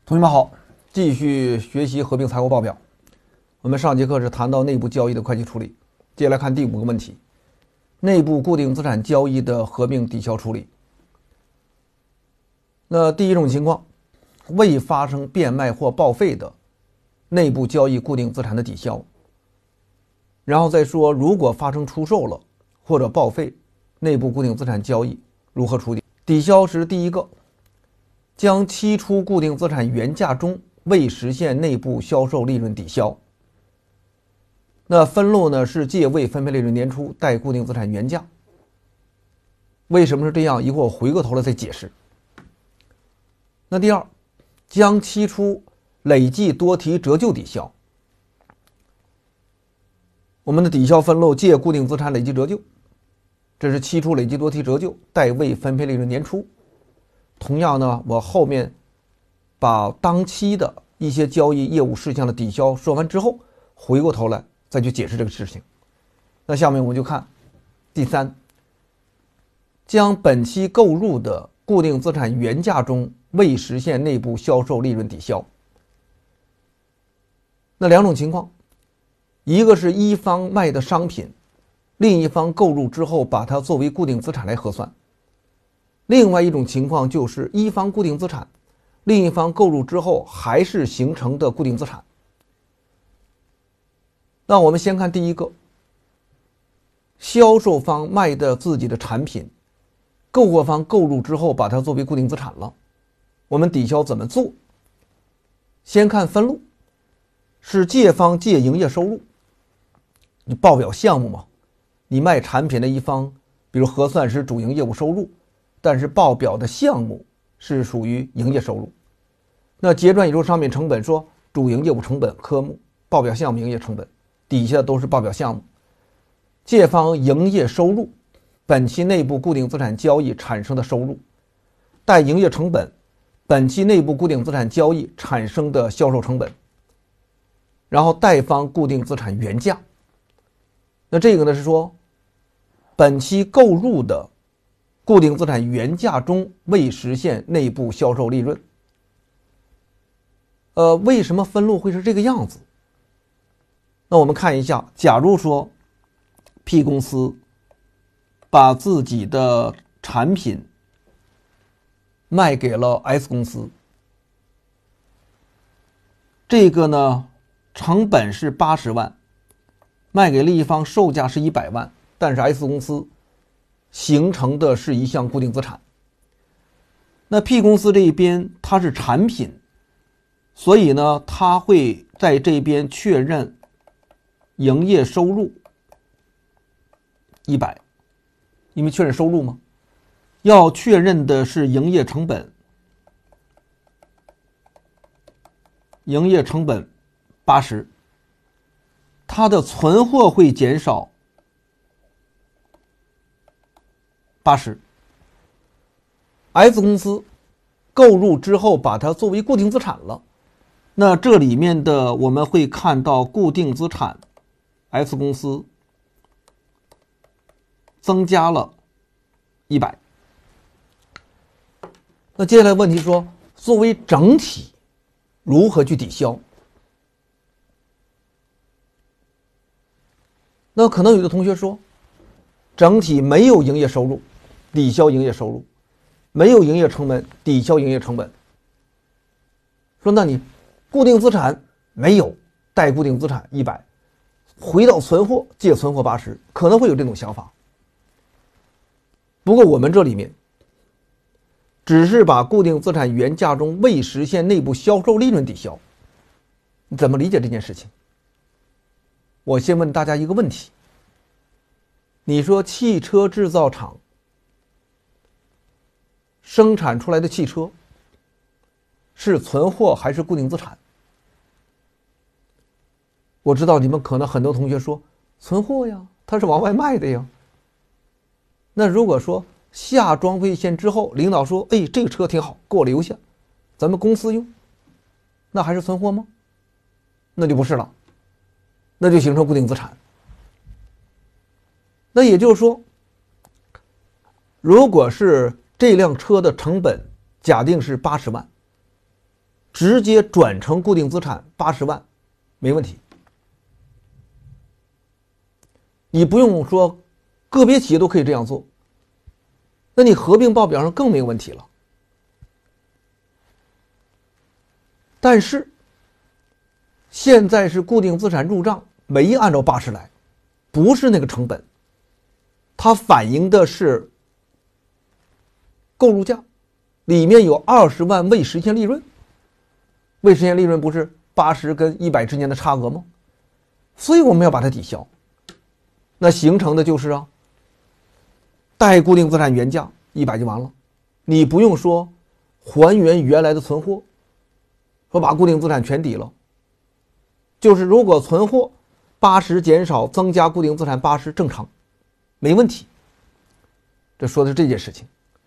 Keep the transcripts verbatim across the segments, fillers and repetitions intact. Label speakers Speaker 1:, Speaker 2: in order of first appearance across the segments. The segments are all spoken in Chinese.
Speaker 1: 同学们好，继续学习合并财务报表。我们上节课是谈到内部交易的会计处理，接下来看第五个问题：内部固定资产交易的合并抵销处理。那第一种情况，未发生变卖或报废的内部交易固定资产的抵销。然后再说，如果发生出售了或者报废，内部固定资产交易如何处理？抵销时，第一个，将期初固定资产原价中未实现内部销售利润抵销。那分录呢是借未分配利润年初贷固定资产原价。为什么是这样？一会儿我回过头来再解释。那第二，将期初累计多提折旧抵销。我们的抵销分录借固定资产累计折旧，这是期初累计多提折旧贷未分配利润年初。同样呢，我后面把当期的一些交易业务事项的抵销说完之后，回过头来再去解释这个事情。那下面我们就看第三，将本期购入的固定资产原价中未实现内部销售利润抵销。那两种情况，一个是一方卖的商品，另一方购入之后把它作为固定资产来核算。另外一种情况就是一方固定资产，另一方购入之后还是形成的固定资产。那我们先看第一个，销售方卖的自己的产品，购货方购入之后把它作为固定资产了，我们抵销怎么做？先看分录，是借方借营业收入，你报表项目嘛，你卖产品的一方，比如核算是主营业务收入，但是报表的项目是属于营业收入。那结转已收商品成本说主营业务成本科目，报表项目营业成本，底下都是报表项目。借方营业收入，本期内部固定资产交易产生的收入，贷营业成本，本期内部固定资产交易产生的销售成本，然后贷方固定资产原价。那这个呢是说本期购入的固定资产原价中未实现内部销售利润。呃，为什么分录会是这个样子？那我们看一下，假如说 P 公司把自己的产品卖给了 S 公司，这个呢成本是八十万，卖给另一方售价是一百万，但是 S 公司形成的是一项固定资产。那 P 公司这一边它是产品，所以呢它会在这边确认营业收入一百，因为确认收入嘛，要确认的是营业成本，营业成本八十，它的存货会减少八十。S 公司购入之后把它作为固定资产了，那这里面的我们会看到固定资产 S 公司增加了一百。那接下来问题说，作为整体如何去抵销？那可能有的同学说，整体没有营业收入，抵消营业收入；没有营业成本，抵消营业成本。说那你固定资产没有，贷固定资产一百，回到存货借存货八十，可能会有这种想法。不过我们这里面只是把固定资产原价中未实现内部销售利润抵销。你怎么理解这件事情？我先问大家一个问题，你说汽车制造厂生产出来的汽车是存货还是固定资产？我知道你们可能很多同学说存货呀，它是往外卖的呀。那如果说下装配线之后，领导说哎，这个车挺好，给我留下，咱们公司用，那还是存货吗？那就不是了，那就形成固定资产。那也就是说，如果是这辆车的成本假定是八十万，只直接转成固定资产八十万，没问题。你不用说个别企业都可以这样做，那你合并报表上更没有问题了。但是现在是固定资产入账没按照八十来，不是那个成本，它反映的是购入价，里面有二十万未实现利润。未实现利润不是八十跟一百之间的差额吗？所以我们要把它抵消。那形成的就是啊，贷固定资产原价一百就完了，你不用说还原原来的存货，说把固定资产全抵了。就是如果存货八十减少增加固定资产八十正常，没问题。这说的是这件事情。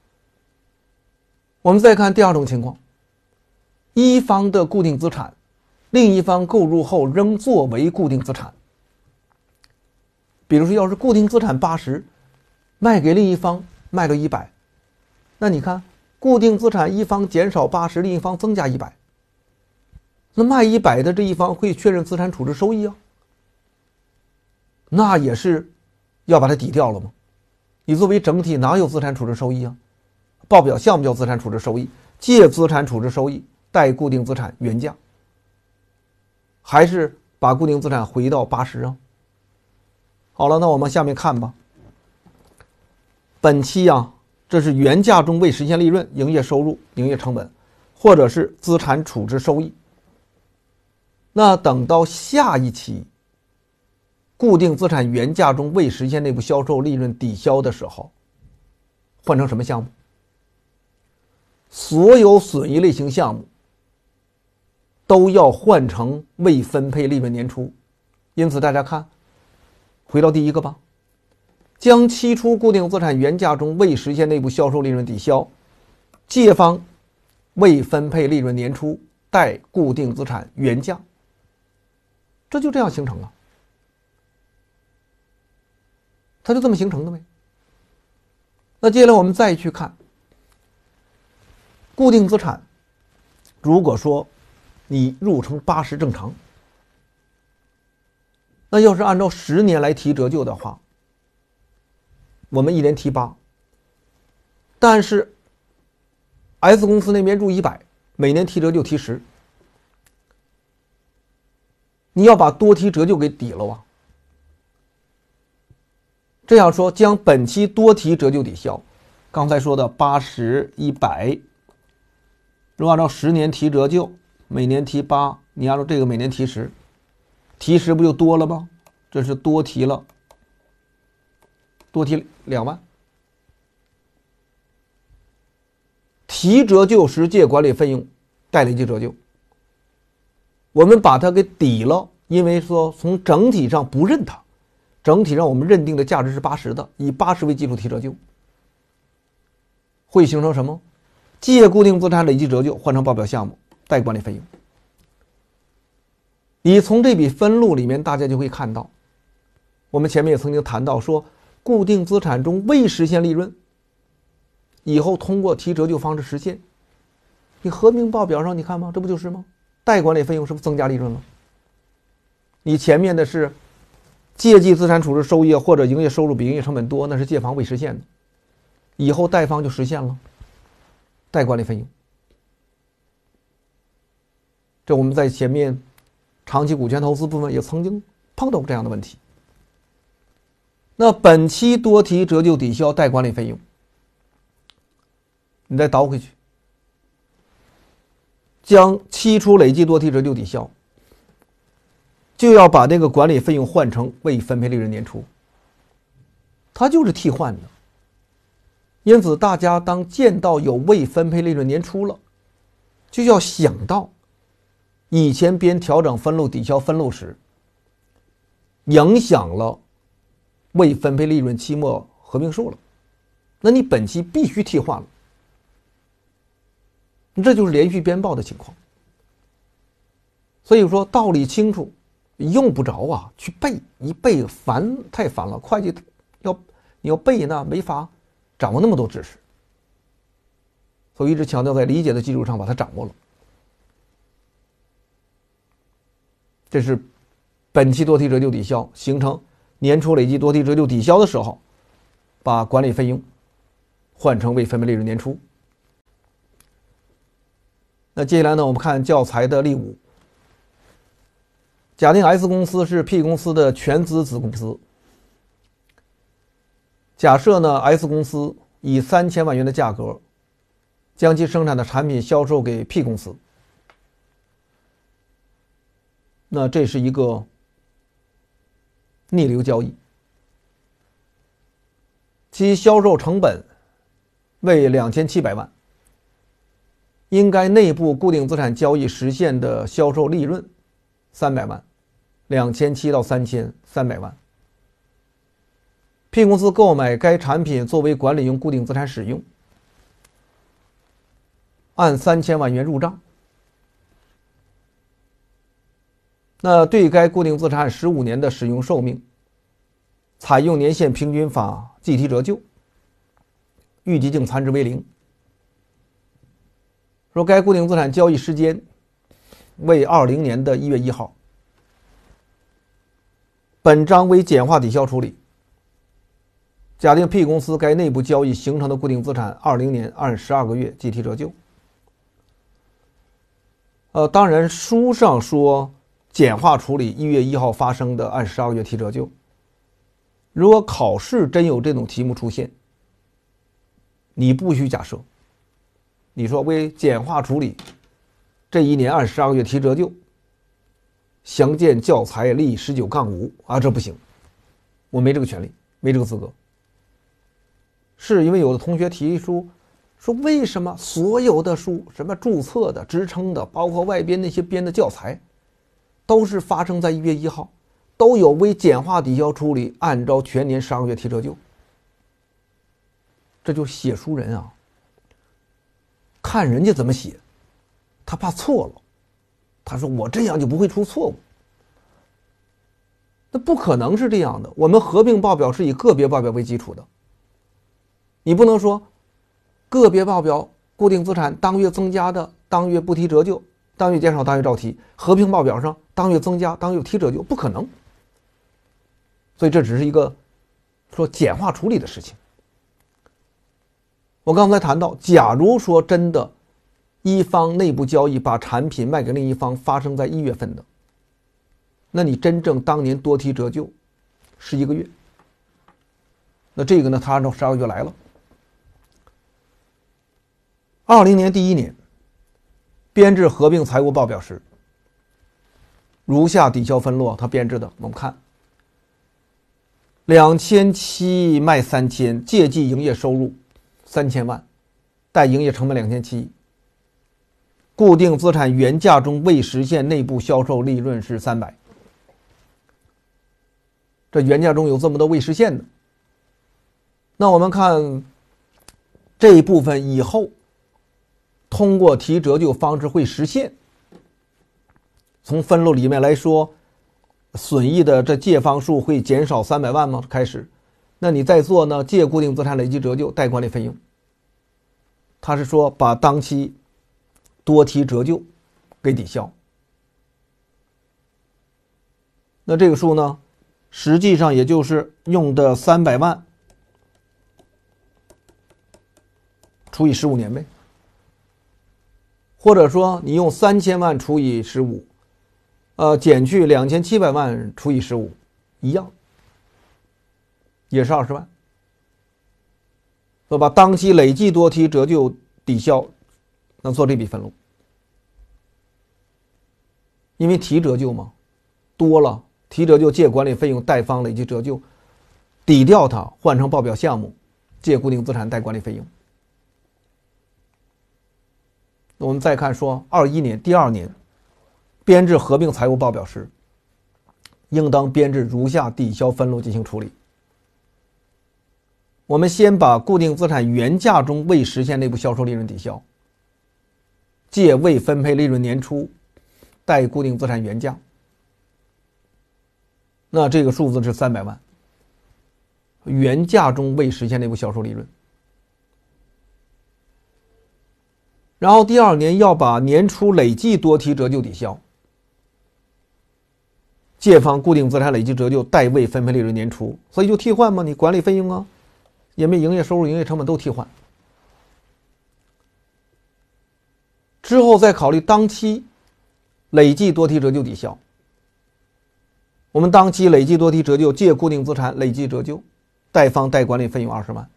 Speaker 1: 我们再看第二种情况，一方的固定资产，另一方购入后仍作为固定资产。比如说要是固定资产八十，卖给另一方卖了一百，那你看固定资产一方减少八十，另一方增加一百，那卖一百的这一方会确认资产处置收益啊，那也是要把它抵掉了吗？你作为整体哪有资产处置收益啊？报表项目叫资产处置收益，借资产处置收益贷固定资产原价，还是把固定资产回到八十啊？好了，那我们下面看吧。本期啊，这是原价中未实现利润、营业收入、营业成本，或者是资产处置收益。那等到下一期固定资产原价中未实现内部销售利润抵销的时候，换成什么项目？所有损益类型项目都要换成未分配利润年出。因此大家看，回到第一个吧，将期初固定资产原价中未实现内部销售利润抵销，借方未分配利润年出贷固定资产原价，这就这样形成了，它就这么形成的呗。那接下来我们再去看固定资产，如果说你入成八十正常，那要是按照十年来提折旧的话，我们一年提八，但是 S 公司那边入一百，每年提折旧提十，你要把多提折旧给抵了啊。这样说，将本期多提折旧抵消，刚才说的八十、一百，如果按照十年提折旧，每年提八，你按照这个每年提十，提十不就多了吗？这是多提了，多提两万。提折旧时借管理费用贷累计折旧，我们把它给抵了，因为说从整体上不认它，整体上我们认定的价值是八十的，以八十为基础提折旧，会形成什么？借固定资产累计折旧换成报表项目贷管理费用。你从这笔分录里面大家就会看到，我们前面也曾经谈到说，固定资产中未实现利润以后通过提折旧方式实现，你合并报表上你看吗？这不就是吗？贷管理费用是不是增加利润了？你前面的是借记资产处置收益或者营业收入比营业成本多，那是借方未实现的，以后贷方就实现了贷管理费用。这我们在前面长期股权投资部分也曾经碰到过这样的问题。那本期多提折旧抵消贷管理费用，你再倒回去，将期初累计多提折旧抵消，就要把那个管理费用换成未分配利润年出，它就是替换的。因此大家当见到有未分配利润年出了，就要想到以前编调整分录抵消分录时影响了未分配利润期末合并数了，那你本期必须替换了，这就是连续编报的情况。所以说道理清楚，用不着啊去背，一背烦，太烦了，会计要你要背那没法掌握那么多知识，所以一直强调在理解的基础上把它掌握了。 这是本期多提折旧抵消形成年初累计多提折旧抵消的时候，把管理费用换成未分配利润年初。那接下来呢，我们看教材的例五。假定 S 公司是 P 公司的全资子公司，假设呢 S 公司以三千万元的价格将其生产的产品销售给 P 公司，那这是一个逆流交易，其销售成本为两千七百万，应该内部固定资产交易实现的销售利润三百万，两千七到三千三百万。P 公司购买该产品作为管理用固定资产使用，按三千万元入账。那对该固定资产十五年的使用寿命，采用年限平均法计提折旧，预计净残值为零。说该固定资产交易时间为二零年的一月一号，本章为简化抵消处理。假定 P 公司该内部交易形成的固定资产二零年按十二个月计提折旧。呃，当然书上说简化处理一月一号发生的按十二个月提折旧。如果考试真有这种题目出现，你不需假设，你说为简化处理这一年按十二个月提折旧，详见教材例十九杠五啊，这不行，我没这个权利，没这个资格。是因为有的同学提出说，为什么所有的书，什么注册的、职称的，包括外边那些编的教材，都是发生在一月一号，都有为简化抵消处理按照全年十二个月提折旧？这就写书人啊，看人家怎么写，他怕错了，他说我这样就不会出错误。那不可能是这样的，我们合并报表是以个别报表为基础的。你不能说个别报表固定资产当月增加的当月不提折旧，当月减少当月照提，合并报表上当月增加当月提折旧，不可能。所以这只是一个说简化处理的事情。我刚才谈到，假如说真的一方内部交易把产品卖给另一方发生在一月份的，那你真正当年多提折旧是一个月，那这个呢，他按照十二个月来了。二零年第一年编制合并财务报表时，如下抵消分落，它编制的我们看，两千七卖三千，借记营业收入三千万，贷营业成本两千七，固定资产原价中未实现内部销售利润是三百。这原价中有这么多未实现的，那我们看这一部分以后通过提折旧方式会实现。从分录里面来说，损益的这借方数会减少三百万吗？开始，那你再做呢？借固定资产累计折旧贷管理费用，他是说把当期多提折旧给抵消。那这个数呢，实际上也就是用的三百万除以十五年呗。或者说你用三千万除以十五，呃，减去两千七百万除以十五，一样，也是二十万。说把当期累计多提折旧抵消，能做这笔分录。因为提折旧嘛，多了，提折旧借管理费用贷方累计折旧，抵掉它换成报表项目，借固定资产贷管理费用。我们再看说二一年第二年编制合并财务报表时，应当编制如下抵消分录进行处理。我们先把固定资产原价中未实现内部销售利润抵消，借未分配利润年初贷固定资产原价，那这个数字是三百万，原价中未实现内部销售利润。然后第二年要把年初累计多提折旧抵消， 借方固定资产累计折旧代未分配利润年出，所以就替换嘛，你管理费用啊，也没营业收入、营业成本都替换。之后再考虑当期累计多提折旧抵销。我们当期累计多提折旧借固定资产累计折旧，贷方代管理费用二十万。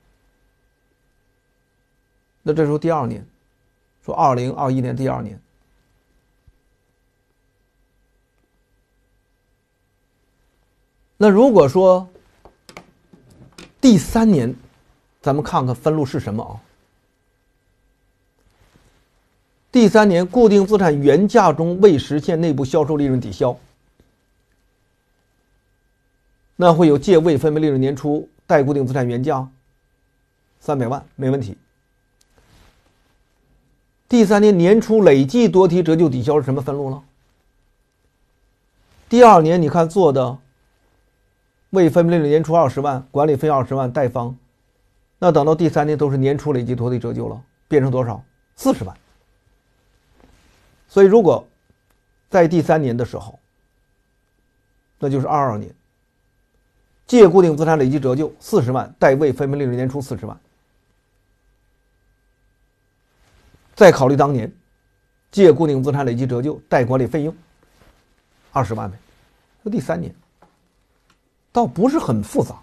Speaker 1: 那这时候第二年，说二零二一年第二年，那如果说第三年，咱们看看分录是什么啊？第三年固定资产原价中未实现内部销售利润抵销，那会有借未分配利润年出贷固定资产原价三百万，没问题。第三年年初累计多提折旧抵销是什么分录了？第二年你看做的未分配利润年出二十万，管理费二十万，贷方，那等到第三年都是年初累计多提折旧了，变成多少？四十万。所以如果在第三年的时候，那就是二二年，借固定资产累计折旧四十万，贷未分配利润年出四十万。再考虑当年借固定资产累计折旧贷管理费用二十万呗，这第三年倒不是很复杂。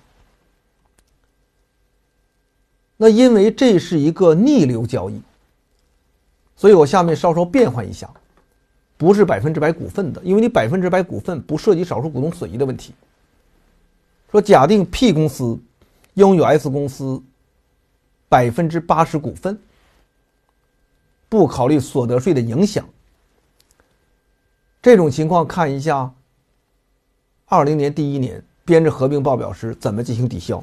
Speaker 1: 那因为这是一个逆流交易，所以我下面稍稍变换一下，不是百分之百股份的，因为你百分之百股份不涉及少数股东损益的问题。说假定 P 公司拥有 S 公司百分之八十股份，不考虑所得税的影响，这种情况看一下二零年第一年编制合并报表时怎么进行抵销。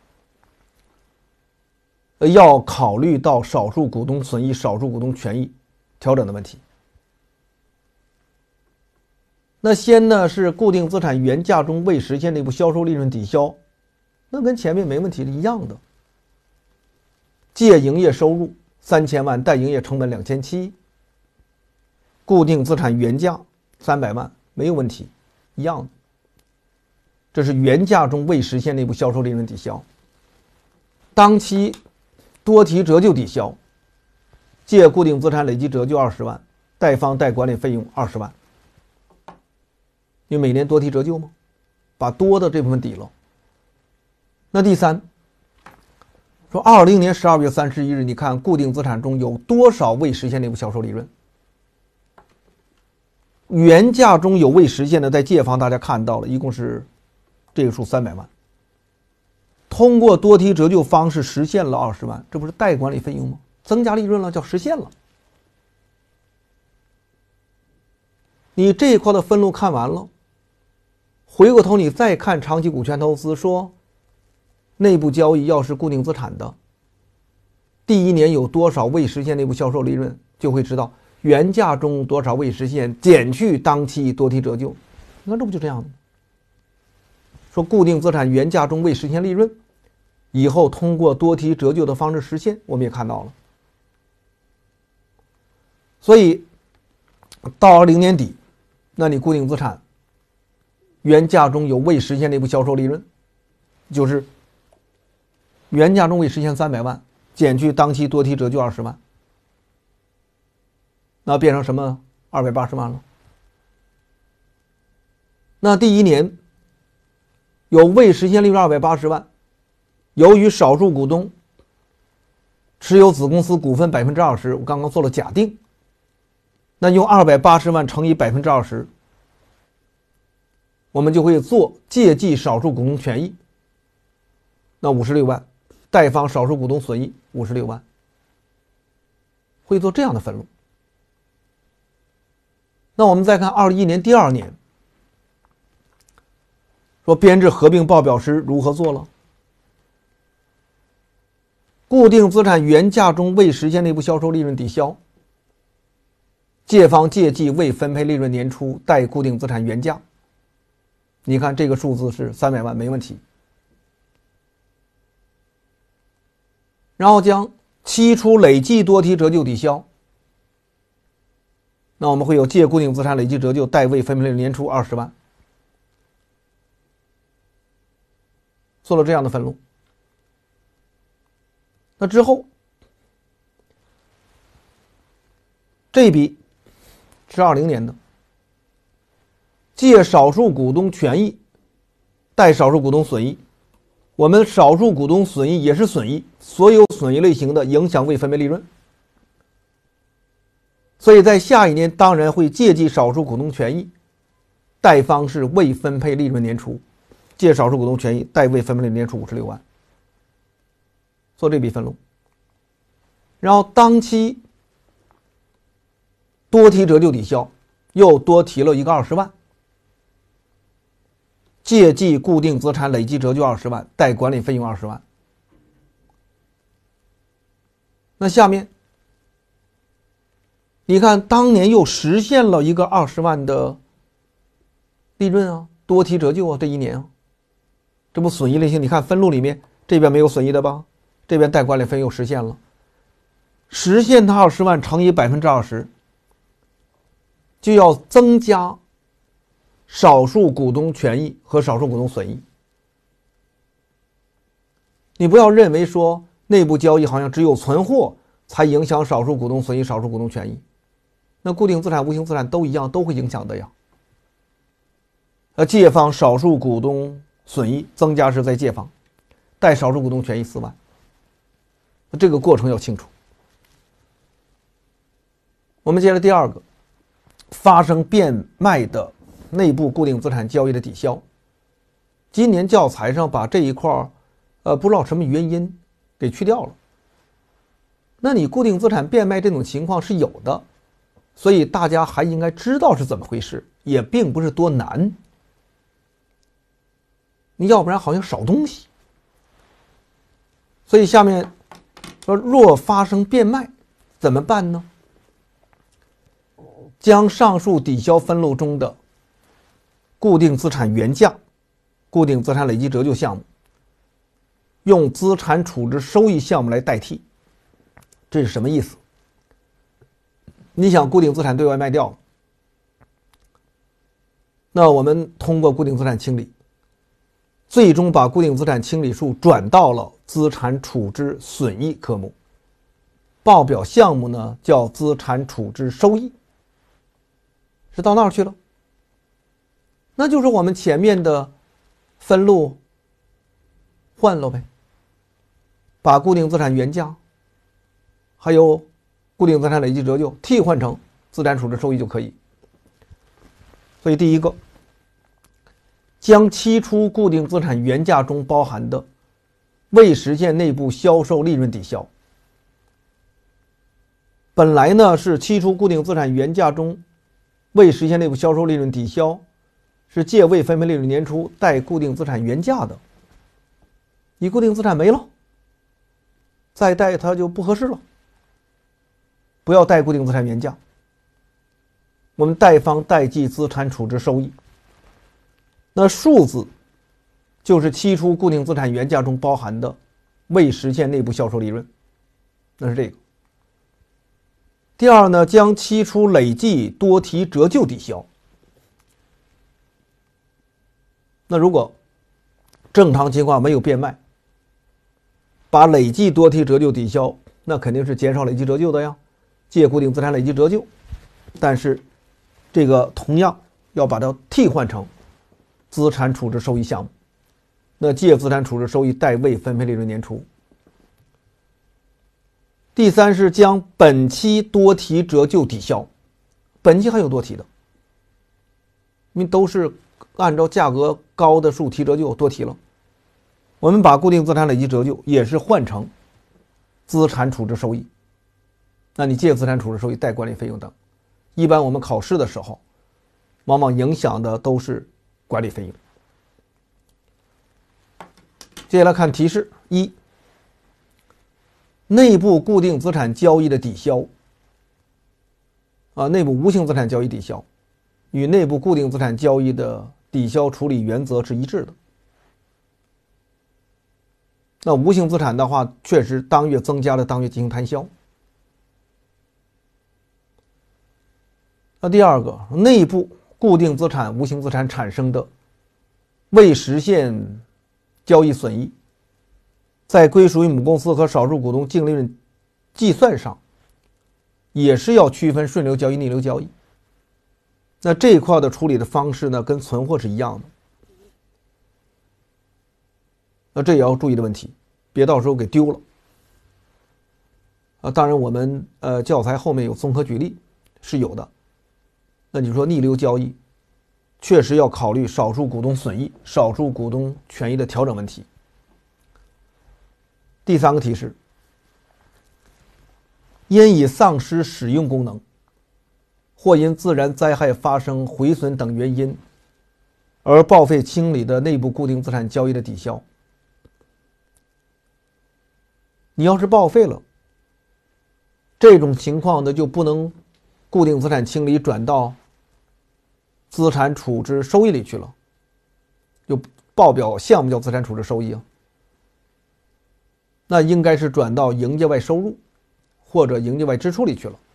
Speaker 1: 要考虑到少数股东损益、少数股东权益调整的问题。那先呢是固定资产原价中未实现内部销售利润抵销，那跟前面没问题是一样的。借营业收入三千万，贷营业成本两千七，固定资产原价三百万，没有问题，一样的。这是原价中未实现内部销售利润抵销。当期多提折旧抵销，借固定资产累计折旧二十万，贷方代管理费用二十万。因为每年多提折旧吗？把多的这部分抵了。那第三，说二零年十二月三十一日，你看固定资产中有多少未实现内部销售利润？原价中有未实现的，在借方大家看到了，一共是这个数三百万。通过多提折旧方式实现了二十万，这不是代管理费用吗？增加利润了，叫实现了。你这一块的分录看完了，回过头你再看长期股权投资，说内部交易要是固定资产的，第一年有多少未实现内部销售利润，就会知道原价中多少未实现减去当期多提折旧，你看这不就这样的？说固定资产原价中未实现利润，以后通过多提折旧的方式实现，我们也看到了。所以到二零年底，那你固定资产原价中有未实现内部销售利润，就是原价中未实现三百万，减去当期多提折旧二十万，那变成什么？二百八十万了。那第一年有未实现利润二百八十万，由于少数股东持有子公司股份百分之二十，我刚刚做了假定，那用二百八十万乘以百分之二十，我们就会做借记少数股东权益，那五十六万，贷方少数股东损益五十六万，会做这样的分录。那我们再看二一年第二年，说编制合并报表时如何做了？固定资产原价中未实现内部销售利润抵销，借方借记未分配利润年出贷固定资产原价，你看这个数字是三百万，没问题。然后将期初累计多提折旧抵销，那我们会有借固定资产累计折旧贷未分配利润年出二十万， 做了这样的分录。那之后，这笔是二零年的，借少数股东权益贷少数股东损益，我们少数股东损益也是损益，所有损益类型的影响未分配利润。所以在下一年当然会借记少数股东权益，贷方是未分配利润年初，借少数股东权益贷未分配利润年初五十六万，做这笔分录。然后当期多提折旧抵销，又多提了一个二十万，借记固定资产累计折旧二十万，贷管理费用二十万。那下面你看，当年又实现了一个二十万的利润啊，多提折旧啊，这一年啊，这不损益类型？你看分录里面这边没有损益的吧？这边贷管理费又实现了，实现它二十万乘以百分之二十，就要增加少数股东权益和少数股东损益。你不要认为说内部交易好像只有存货才影响少数股东损益、少数股东权益。那固定资产、无形资产都一样，都会影响的呀。呃，借方少数股东损益增加是在借方，贷少数股东权益四万。那这个过程要清楚。我们接着第二个，发生变卖的内部固定资产交易的抵销。今年教材上把这一块呃，不知道什么原因给去掉了。那你固定资产变卖这种情况是有的。所以大家还应该知道是怎么回事，也并不是多难。你要不然好像少东西。所以下面说，若发生变卖怎么办呢？将上述抵销分录中的固定资产原价、固定资产累计折旧项目，用资产处置收益项目来代替。这是什么意思？你想固定资产对外卖掉了，那我们通过固定资产清理，最终把固定资产清理数转到了资产处置损益科目，报表项目呢叫资产处置收益，是到那儿去了。那就是我们前面的分录换了呗，把固定资产原价还有固定资产累计折旧替换成资产处置收益就可以。所以第一个，将期初固定资产原价中包含的未实现内部销售利润抵销。本来呢是期初固定资产原价中未实现内部销售利润抵销是借未分配利润年初贷固定资产原价的，你固定资产没了，再贷它就不合适了，不要贷固定资产原价，我们贷方代记资产处置收益。那数字就是期初固定资产原价中包含的未实现内部销售利润，那是这个。第二呢，将期初累计多提折旧抵销。那如果正常情况没有变卖，把累计多提折旧抵销，那肯定是减少累计折旧的呀，借固定资产累计折旧，但是这个同样要把它替换成资产处置收益项目，那借资产处置收益贷未分配利润年初。第三是将本期多提折旧抵销，本期还有多提的，因为都是按照价格高的数提折旧多提了，我们把固定资产累计折旧也是换成资产处置收益，那你借资产处置收益贷管理费用等，一般我们考试的时候往往影响的都是管理费用。接下来看提示一，内部固定资产交易的抵销啊，内部无形资产交易抵销与内部固定资产交易的抵销处理原则是一致的。那无形资产的话，确实当月增加了，当月进行摊销。那第二个，内部固定资产、无形资产产生的未实现交易损益，在归属于母公司和少数股东净利润计算上，也是要区分顺流交易、逆流交易。那这一块的处理的方式呢，跟存货是一样的。那这也要注意的问题，别到时候给丢了。啊，当然我们呃教材后面有综合举例是有的。那你说逆流交易，确实要考虑少数股东损益、少数股东权益的调整问题。第三个提示，因已丧失使用功能，或因自然灾害发生毁损等原因而报废清理的内部固定资产交易的抵销。你要是报废了，这种情况呢就不能固定资产清理转到资产处置收益里去了，就报表项目叫资产处置收益啊，那应该是转到营业外收入或者营业外支出里去了。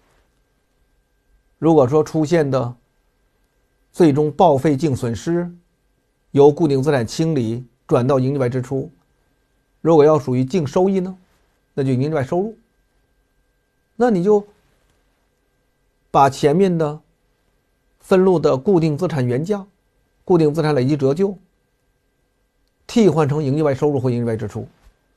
Speaker 1: 如果说出现的最终报废净损失由固定资产清理转到营业外支出，如果要属于净收益呢，那就营业外收入。那你就把前面的分录的固定资产原价、固定资产累计折旧替换成营业外收入或营业外支出。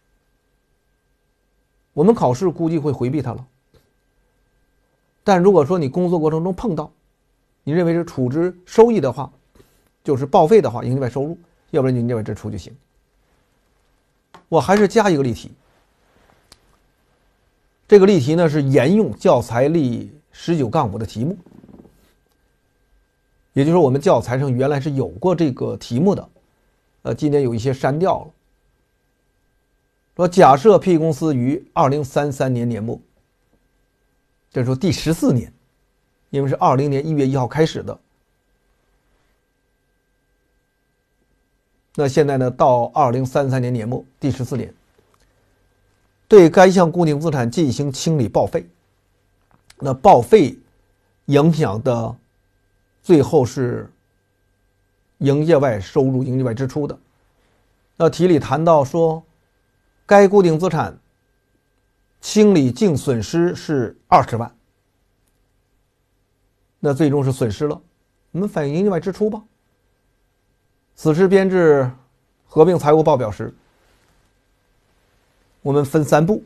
Speaker 1: 我们考试估计会回避它了，但如果说你工作过程中碰到，你认为是处置收益的话，就是报废的话，营业外收入，要不然就营业外支出就行。我还是加一个例题，这个例题呢是沿用教材例十九杠五的题目，也就是说我们教材上原来是有过这个题目的，呃，今年有一些删掉了。说假设 P 公司于二零三三年年末，这是说第十四年，因为是二零年一月一号开始的，那现在呢到二零三三年年末第十四年，对该项固定资产进行清理报废。那报废影响的最后是营业外收入、营业外支出的。那题里谈到说，该固定资产清理净损失是二十万，那最终是损失了，我们反映营业外支出吧。此时编制合并财务报表时，我们分三步，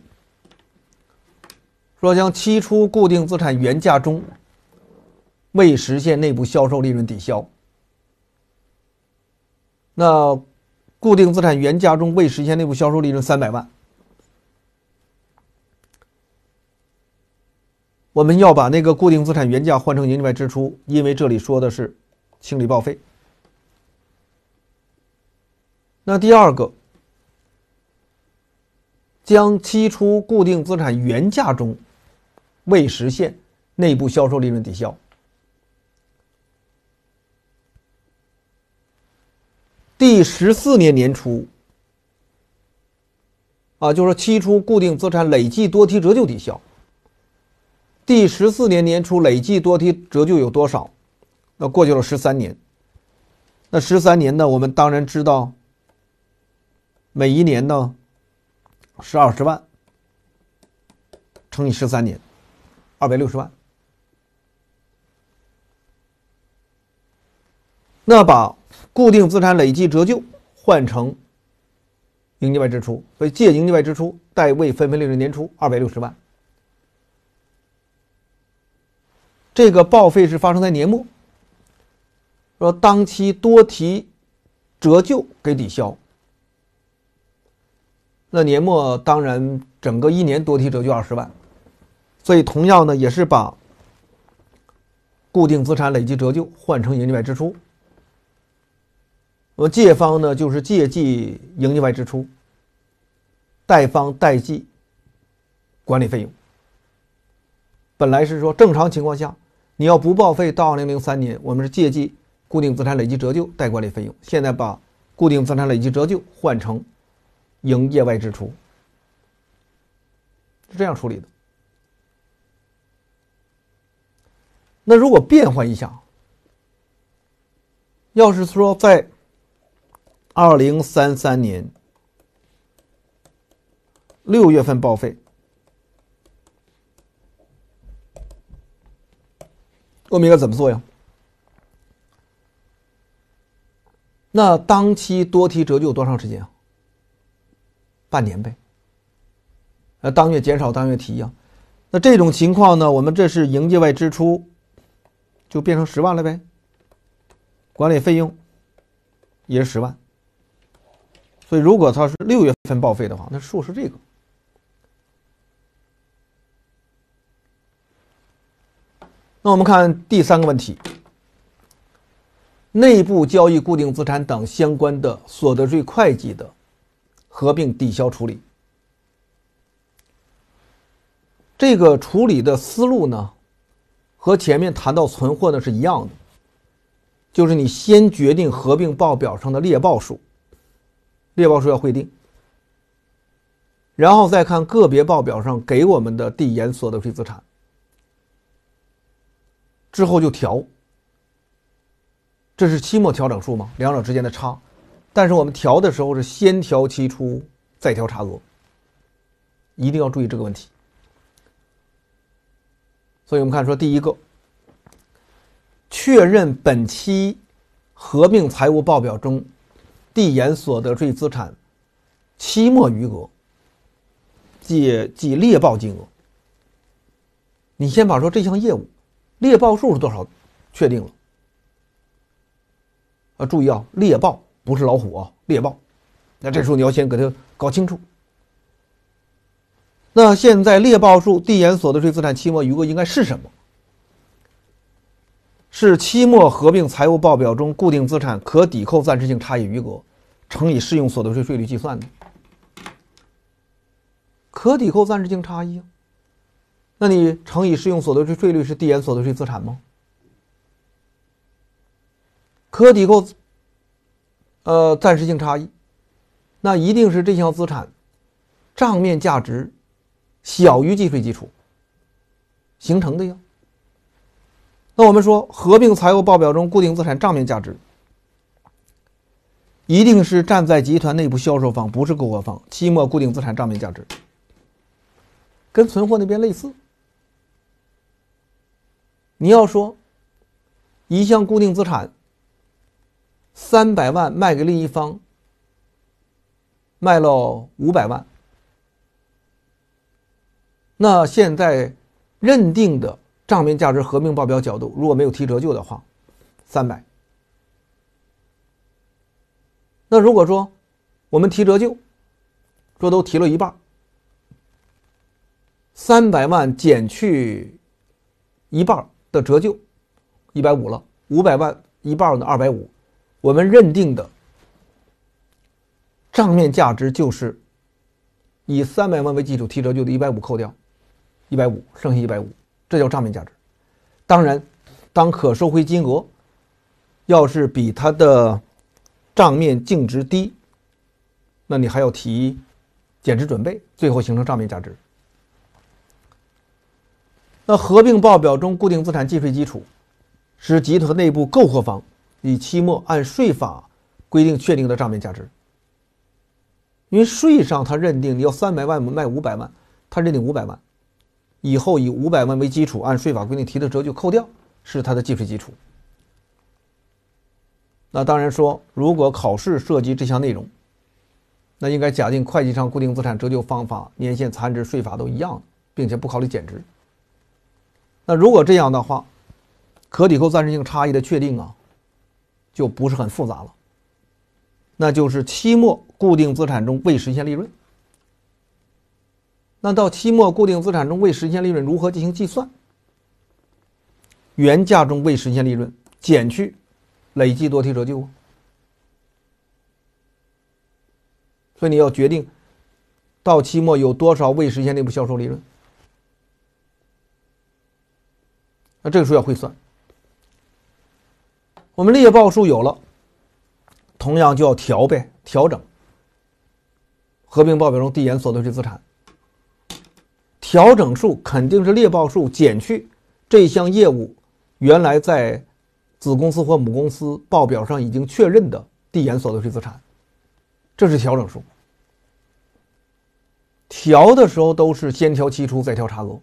Speaker 1: 说将期初固定资产原价中未实现内部销售利润抵销。那固定资产原价中未实现内部销售利润三百万，我们要把那个固定资产原价换成营业外支出，因为这里说的是清理报废。那第二个，将期初固定资产原价中未实现内部销售利润抵销。第十四年年初啊，就是期初固定资产累计多提折旧抵销。第十四年年初累计多提折旧有多少？那过去了十三年。那十三年呢，我们当然知道，每一年呢是二十万，乘以十三年，二百六十万。那把固定资产累计折旧换成营业外支出，所以借营业外支出贷未分配利润年初二百六十万。这个报废是发生在年末，说当期多提折旧给抵消。那年末当然整个一年多提折旧二十万，所以同样呢也是把固定资产累计折旧换成营业外支出。那么借方呢就是借记营业外支出，贷方代记管理费用。本来是说正常情况下你要不报废到二零零三年，我们是借记固定资产累计折旧贷管理费用，现在把固定资产累计折旧换成营业外支出，是这样处理的。那如果变换一下，要是说在二零三三年六月份报废，我们应该怎么做呀？那当期多提折旧多长时间啊？半年呗。呃，当月减少当月提呀。那这种情况呢，我们这是营业外支出，就变成十万了呗。管理费用也是十万。所以如果它是六月份报废的话，那数是这个。那我们看第三个问题。内部交易固定资产等相关的所得税会计的合并抵销处理，这个处理的思路呢，和前面谈到存货呢是一样的，就是你先决定合并报表上的列报数，列报数要会定，然后再看个别报表上给我们的递延所得税资产，之后就调。这是期末调整数吗？两者之间的差，但是我们调的时候是先调期初，再调差额，一定要注意这个问题。所以我们看说，第一个，确认本期合并财务报表中递延所得税资产期末余额，即即列报金额。你先把说这项业务列报数是多少确定了。啊，注意啊，列报不是老虎啊，列报。那这时候你要先给它搞清楚。那现在列报数递延所得税资产期末余额应该是什么？是期末合并财务报表中固定资产可抵扣暂时性差异余额乘以适用所得税税率计算的。可抵扣暂时性差异啊，那你乘以适用所得税税率是递延所得税资产吗？可抵扣呃暂时性差异，那一定是这项资产账面价值小于计税基础形成的呀。那我们说合并财务报表中固定资产账面价值一定是站在集团内部销售方，不是购货方期末固定资产账面价值，跟存货那边类似。你要说一项固定资产三百万卖给另一方，卖了五百万，那现在认定的账面价值合并报表角度，如果没有提折旧的话，三百。那如果说我们提折旧，这都提了一半，三百万减去一半的折旧，一百五了，五百万一半的二百五。我们认定的账面价值就是以三百万为基础提折旧的一百五扣掉一百五，剩下一百五，这叫账面价值。当然，当可收回金额要是比它的账面净值低，那你还要提减值准备，最后形成账面价值。那合并报表中固定资产计税基础是集团内部购货方以期末按税法规定确定的账面价值。因为税上他认定你要三百万卖五百万，他认定五百万，以后以五百万为基础，按税法规定提的折旧扣掉，是他的计税基础。那当然说，如果考试涉及这项内容，那应该假定会计上固定资产折旧方法、年限、残值、税法都一样的，并且不考虑减值。那如果这样的话，可抵扣暂时性差异的确定啊，就不是很复杂了，那就是期末固定资产中未实现利润。那到期末固定资产中未实现利润如何进行计算？原价中未实现利润减去累计多提折旧，所以你要决定到期末有多少未实现内部销售利润。那这个数要会算。我们列报数有了，同样就要调呗，调整合并报表中递延所得税资产。调整数肯定是列报数减去这项业务原来在子公司或母公司报表上已经确认的递延所得税资产， 这是调整数。调的时候都是先调期初再调差额。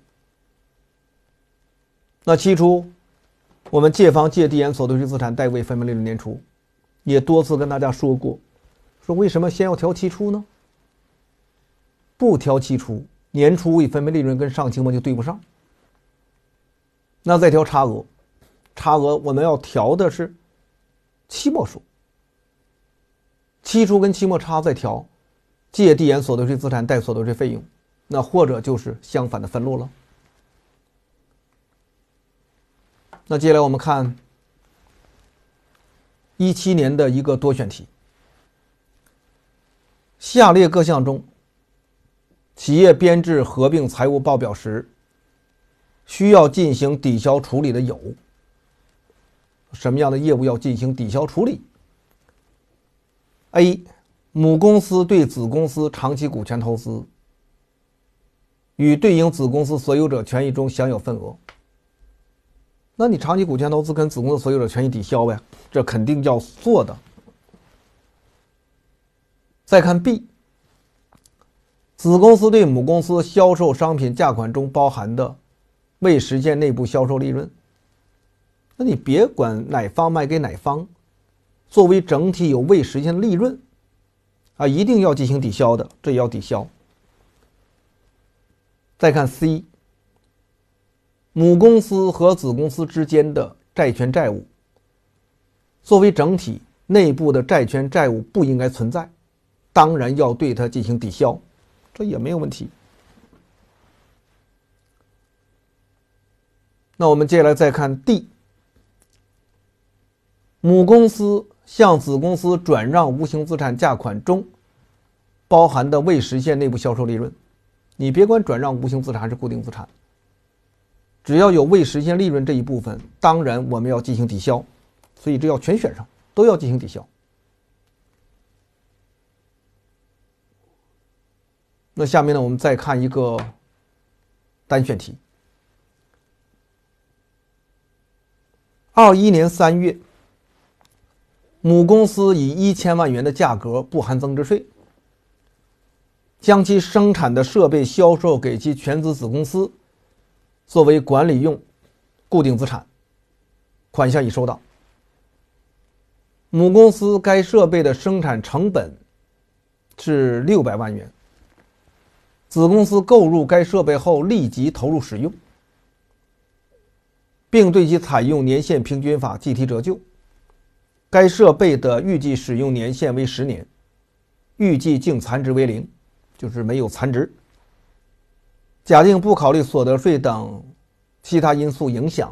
Speaker 1: 那期初我们借方借递延所得税资产代为分配利润年初，也多次跟大家说过，说为什么先要调期初呢？不调期初，年初未分配利润跟上期末就对不上。那再调差额，差额我们要调的是期末数，期初跟期末差再调，借递延所得税资产代所得税费用，那或者就是相反的分录了。那接下来我们看一七年的一个多选题，下列各项中，企业编制合并财务报表时需要进行抵销处理的有什么样的业务要进行抵销处理 ？A. 母公司对子公司长期股权投资，与对应子公司所有者权益中享有份额。那你长期股权投资跟子公司所有者权益抵消呗，这肯定要做的。再看 B， 子公司对母公司销售商品价款中包含的未实现内部销售利润，那你别管哪方卖给哪方，作为整体有未实现利润啊，一定要进行抵消的，这也要抵消。再看 C， 母公司和子公司之间的债权债务，作为整体内部的债权债务不应该存在，当然要对它进行抵消，这也没有问题。那我们接下来再看 D， 母公司向子公司转让无形资产价款中包含的未实现内部销售利润，你别管转让无形资产还是固定资产，只要有未实现利润这一部分，当然我们要进行抵消，所以这要全选上，都要进行抵消。那下面呢，我们再看一个单选题。二一年三月，母公司以一千万元的价格不含增值税，将其生产的设备销售给其全资子公司，作为管理用固定资产，款项已收到。母公司该设备的生产成本是六百万元，子公司购入该设备后立即投入使用，并对其采用年限平均法计提折旧。该设备的预计使用年限为十年，预计净残值为零，就是没有残值。假定不考虑所得税等其他因素影响，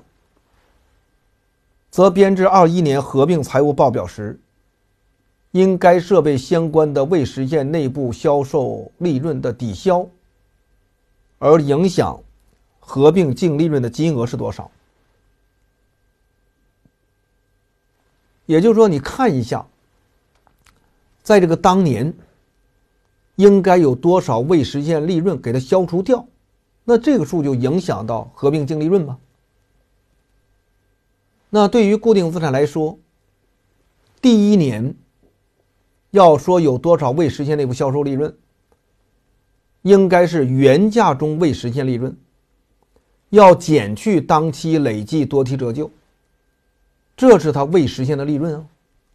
Speaker 1: 则编制二一年合并财务报表时，因该设备相关的未实现内部销售利润的抵消而影响合并净利润的金额是多少？也就是说，你看一下，在这个当年应该有多少未实现利润给它消除掉，那这个数就影响到合并净利润吗？那对于固定资产来说，第一年要说有多少未实现内部销售利润，应该是原价中未实现利润要减去当期累计多提折旧，这是它未实现的利润啊。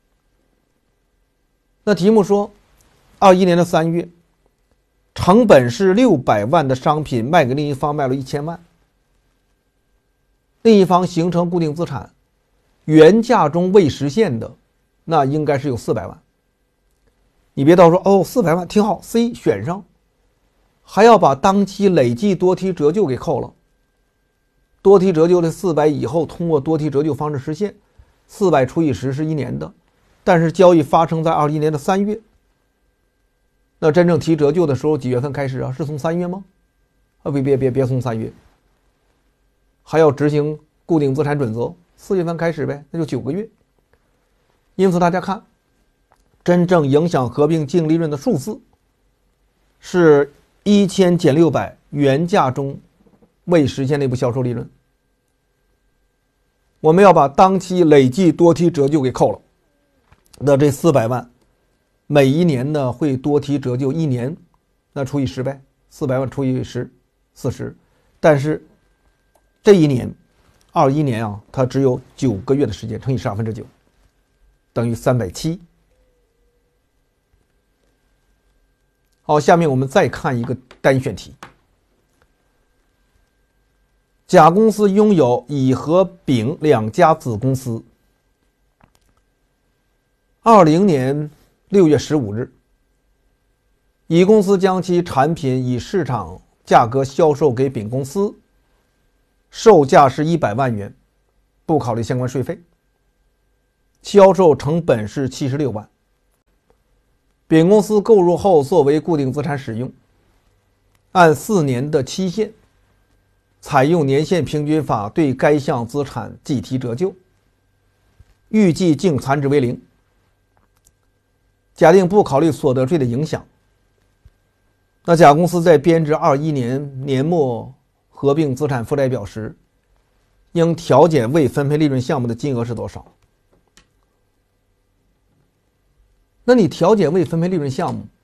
Speaker 1: 那题目说二一年的三月，成本是六百万的商品卖给另一方卖了一千万，另一方形成固定资产，原价中未实现的那应该是有四百万。你别到说哦四百万挺好 C 选上，还要把当期累计多提折旧给扣了。多提折旧的四百以后通过多提折旧方式实现，四百除以十是一年的，但是交易发生在二一年的三月。那真正提折旧的时候几月份开始啊？是从三月吗？啊别别别别从三月，还要执行固定资产准则，四月份开始呗，那就九个月。因此大家看，真正影响合并净利润的数字是一千减六百原价中未实现内部销售利润，我们要把当期累计多提折旧给扣了，那这四百万每一年呢会多提折旧一年，那除以十呗，四百万除以十，四十。但是这一年，二一年啊，它只有九个月的时间，乘以十二分之九，等于三百七。好，下面我们再看一个单选题。甲公司拥有乙和丙两家子公司。二零年六月十五日，乙公司将其产品以市场价格销售给丙公司，售价是一百万元，不考虑相关税费。销售成本是七十六万。丙公司购入后作为固定资产使用，按四年的期限，采用年限平均法对该项资产计提折旧，预计净残值为零。假定不考虑所得税的影响，那甲公司在编制二一年年末合并资产负债表时，应调减未分配利润项目的金额是多少？那你调减未分配利润项目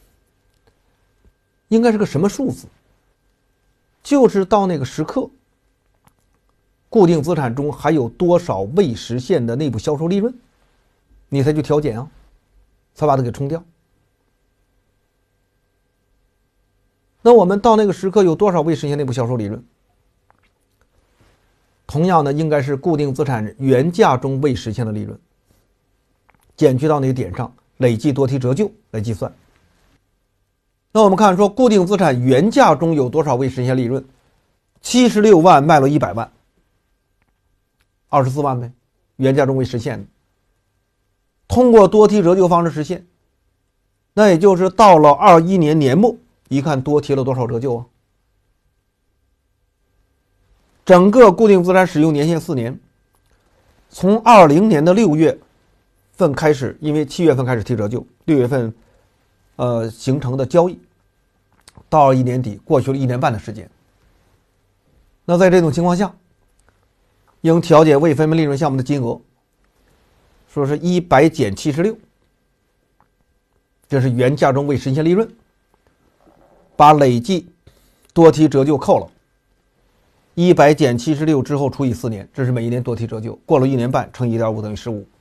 Speaker 1: 应该是个什么数字？就是到那个时刻，固定资产中还有多少未实现的内部销售利润，你才去调减啊，才把它给冲掉。那我们到那个时刻有多少未实现内部销售利润？同样呢，应该是固定资产原价中未实现的利润，减去到那个点上，累计多提折旧来计算。那我们看说固定资产原价中有多少未实现利润？七十六万卖了一百万，二十四万呗，原价中未实现的。通过多提折旧方式实现，那也就是到了二一年年末，一看多提了多少折旧啊？整个固定资产使用年限四年，从二零年的六月份开始，因为七月份开始提折旧，六月份呃形成的交易，到二一年底过去了一年半的时间。那在这种情况下，应调减未分配利润项目的金额，说是一百减七十六，这是原价中未实现利润，把累计多提折旧扣了，一百减七十六之后除以四年，这是每一年多提折旧，过了一年半乘 一点五 等于十五。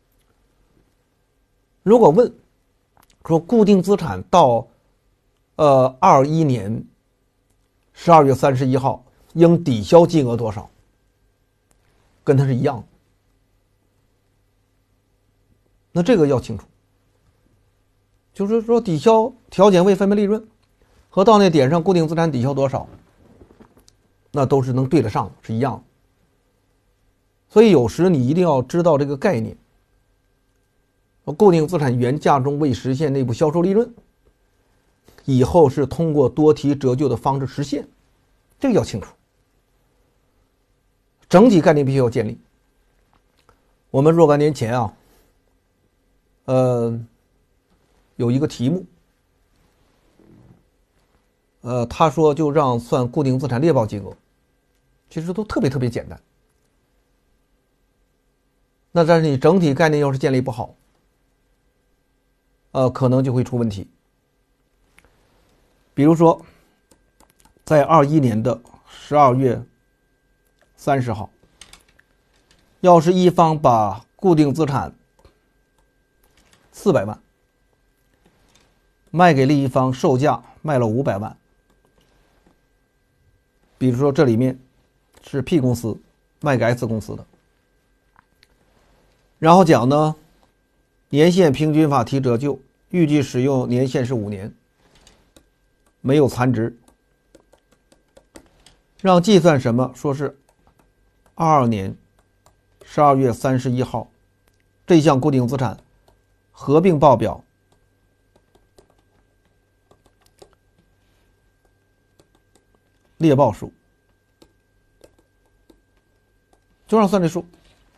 Speaker 1: 如果问说固定资产到呃二一年十二月三十一号应抵销金额多少，跟它是一样的。那这个要清楚，就是说抵销调减未分配利润和到那点上固定资产抵销多少，那都是能对得上的，是一样的。所以有时你一定要知道这个概念，固定资产原价中未实现内部销售利润，以后是通过多提折旧的方式实现，这个要清楚。整体概念必须要建立。我们若干年前啊，呃，有一个题目，呃，他说就让算固定资产猎豹金额，其实都特别特别简单。那但是你整体概念要是建立不好，呃，可能就会出问题。比如说，在二一年的十二月三十号，要是一方把固定资产四百万卖给另一方，售价卖了五百万。比如说这里面是 P 公司卖给 S 公司的，然后讲呢，年限平均法提折旧，预计使用年限是五年，没有残值，让计算什么？说是二二年十二月三十一号，这项固定资产合并报表猎豹数，就让算这数。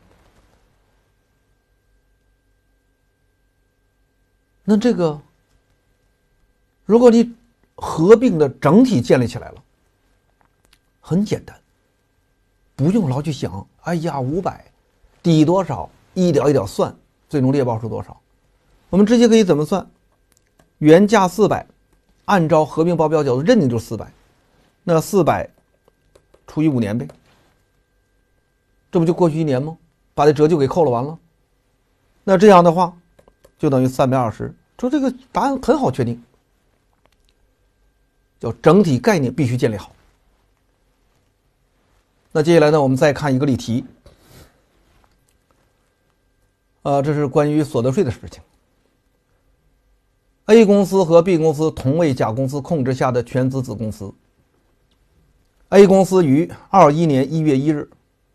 Speaker 1: 那这个，如果你合并的整体建立起来了，很简单，不用老去想，哎呀，五百抵多少，一点一点算，最终猎豹数多少， 我们直接可以怎么算？原价四百，按照合并报表角度认定就是四百，那四百除以五年呗，这不就过去一年吗？把这折旧给扣了，完了。那这样的话，就等于三百二十。说这个答案很好确定，叫整体概念必须建立好。那接下来呢，我们再看一个例题。呃，这是关于所得税的事情。A 公司和 B 公司同为甲公司控制下的全资子公司。A 公司于二一年一月一日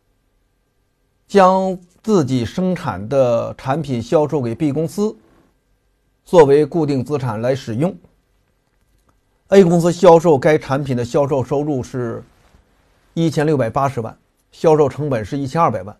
Speaker 1: 将自己生产的产品销售给 B 公司，作为固定资产来使用。A 公司销售该产品的销售收入是一千六百八十万，销售成本是一千二百万。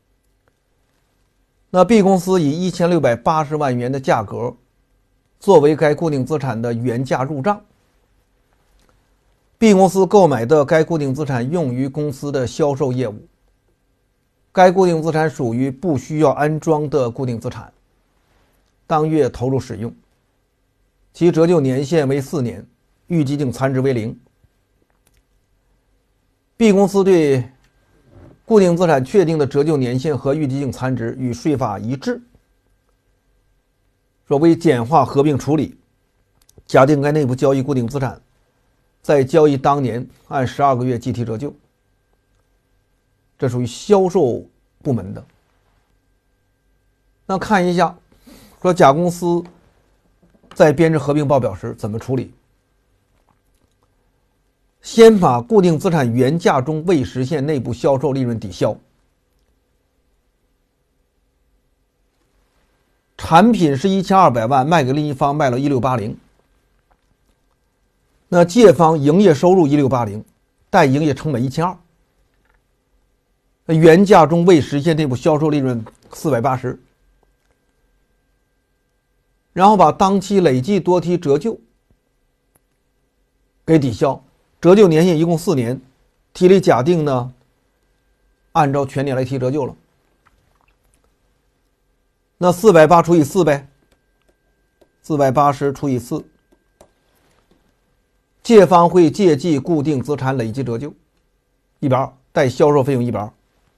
Speaker 1: 那 B 公司以一千六百八十万元的价格作为该固定资产的原价入账。B 公司购买的该固定资产用于公司的销售业务。该固定资产属于不需要安装的固定资产，当月投入使用，其折旧年限为四年，预计净残值为零。B 公司对固定资产确定的折旧年限和预计净残值与税法一致。说为简化合并处理，假定该内部交易固定资产在交易当年按十二个月计提折旧，这属于销售部门的。那看一下，说甲公司在编制合并报表时怎么处理？先把固定资产原价中未实现内部销售利润抵消。产品是一千二百万，卖给另一方卖了一六八零。那借方营业收入一六八零，贷营业成本一千二。原价中未实现内部销售利润四百八十。然后把当期累计多提折旧给抵消，折旧年限一共四年，提里假定呢按照全年来提折旧了。那四百八除以四呗，四百八十除以四，借方会借记固定资产累计折旧一百二，贷销售费用一百二。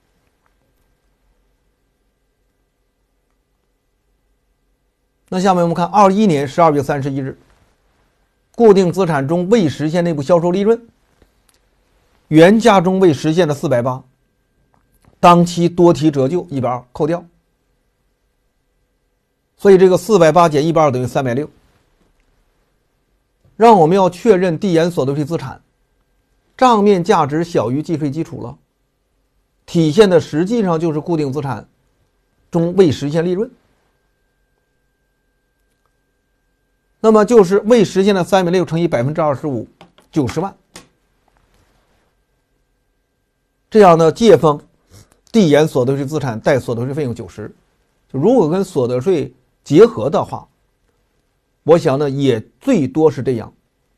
Speaker 1: 那下面我们看二一年十二月三十一日，固定资产中未实现内部销售利润，原价中未实现的四百八，当期多提折旧一百二扣掉。所以这个四百八减一百二等于三百六。让我们要确认递延所得税资产账面价值小于计税基础了，体现的实际上就是固定资产中未实现利润。那么就是未实现的三百六乘以百分之二十五，九十万。这样呢，借方递延所得税资产贷所得税费用九十。就如果跟所得税结合的话，我想呢也最多是这样。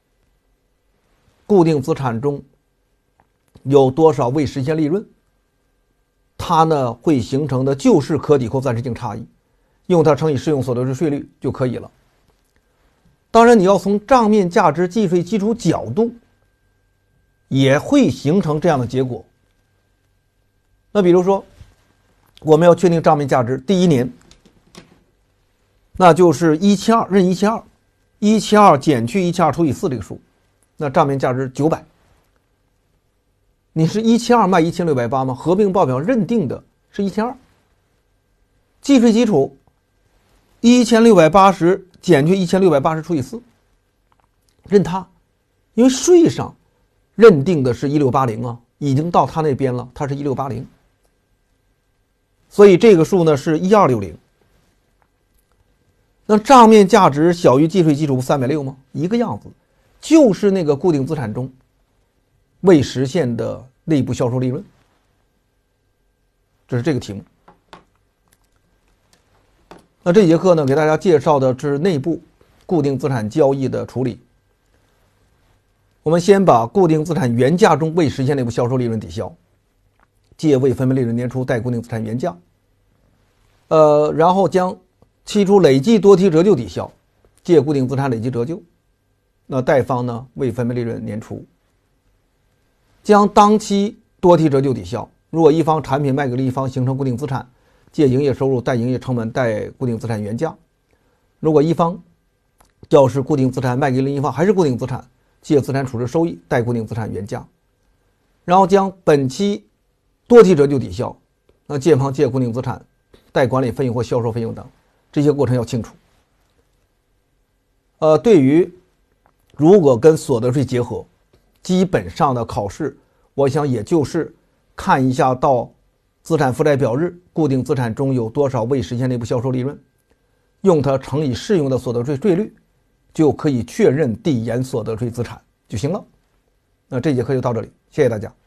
Speaker 1: 固定资产中有多少未实现利润，它呢会形成的就是可抵扣暂时性差异，用它乘以适用所得税税率就可以了。当然你要从账面价值计税基础角度也会形成这样的结果。那比如说我们要确定账面价值，第一年那就是一千二，认一千二，一千二减去一千二除以四这个数，那账面价值九百。你是一千二卖一千六百八吗？合并报表认定的是一千二。计税基础一千六百八十减去一千六百八十除以四，认它，因为税上认定的是一六八零啊，已经到他那边了，它是一六八零。所以这个数呢是一二六零。那账面价值小于计税基础三百六吗？一个样子，就是那个固定资产中未实现的内部销售利润。这是这个题目。那这节课呢，给大家介绍的是内部固定资产交易的处理。我们先把固定资产原价中未实现内部销售利润抵消，借未分配利润年初贷固定资产原价，呃，然后将期初累计多提折旧抵销，借固定资产累计折旧。那贷方呢未分配利润年除，将当期多提折旧抵销。如果一方产品卖给另一方形成固定资产，借营业收入贷营业成本贷固定资产原价。如果一方要是固定资产卖给另一方还是固定资产，借资产处置收益贷固定资产原价。然后将本期多提折旧抵销，那借方借固定资产贷管理费用或销售费用等，这些过程要清楚。呃，对于如果跟所得税结合，基本上的考试，我想也就是看一下到资产负债表日固定资产中有多少未实现内部销售利润，用它乘以适用的所得税税率，就可以确认递延所得税资产就行了。那这节课就到这里，谢谢大家。